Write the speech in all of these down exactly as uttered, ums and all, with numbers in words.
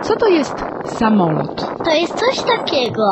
Co to jest samolot? To jest coś takiego,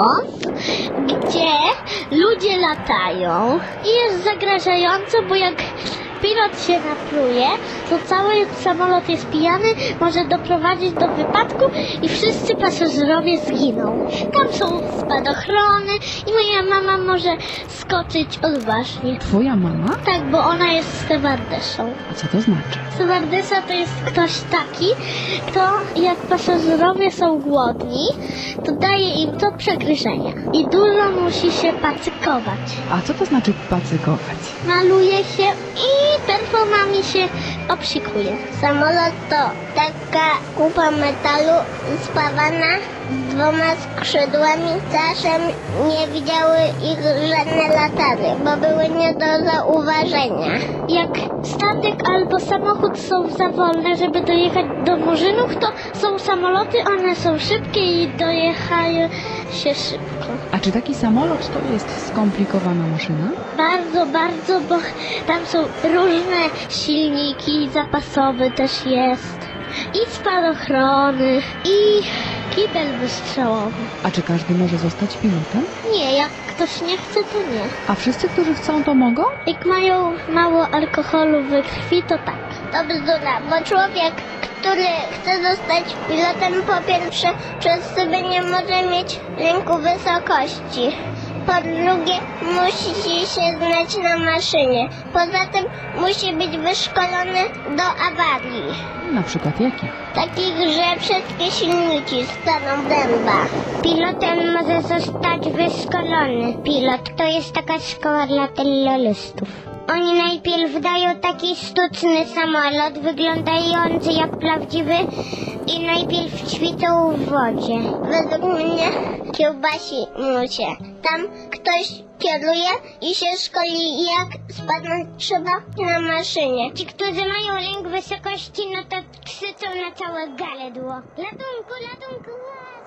gdzie ludzie latają i jest zagrażająco, bo jak pilot się napluje, to cały samolot jest pijany, może doprowadzić do wypadku i wszyscy pasażerowie zginą. Tam są spadochrony i moja mama może skoczyć odważnie. Twoja mama? Tak, bo ona jest stewardessą. A co to znaczy? Stewardessa to jest ktoś taki, kto jak pasażerowie są głodni, to daje im to przegryzienia. I dużo musi się pacykować. A co to znaczy pacykować? Maluje się i perfumami się obsikuje. Samolot to taka kupa metalu spawana dwoma skrzydłami. Czasem nie widziały ich żadne latary, bo były nie do zauważenia. Jak statek albo samochód są za wolne, żeby dojechać do murzynów, to są samoloty, one są szybkie i dojechają się szybko. A czy taki samolot to jest skomplikowana maszyna? Bardzo, bardzo, bo tam są różne silniki, zapasowy też jest. I spadochrony, i kibel wystrzałowy. A czy każdy może zostać pilotem? Nie, jak ktoś nie chce, to nie. A wszyscy, którzy chcą, to mogą? Jak mają mało alkoholu we krwi, to tak. To bzdura, bo człowiek, który chce zostać pilotem, po pierwsze przez sobie nie może mieć lęku wysokości. Po drugie, musi się znać na maszynie. Poza tym musi być wyszkolony do awarii. Na przykład jakich? Takich, że wszystkie silniki staną w dęba. Pilotem może zostać wyszkolony pilot. To jest taka szkoła dla terrorystów. Oni najpierw dają taki sztuczny samolot, wyglądający jak prawdziwy i najpierw ćwiczą w wodzie. Według mnie kiełbasi mu się. Tam ktoś kieruje i się szkoli, jak spadnąć trzeba na maszynie. Ci, którzy mają lęk wysokości, no to krzyczą na całe gardło. Ratunku, ratunku!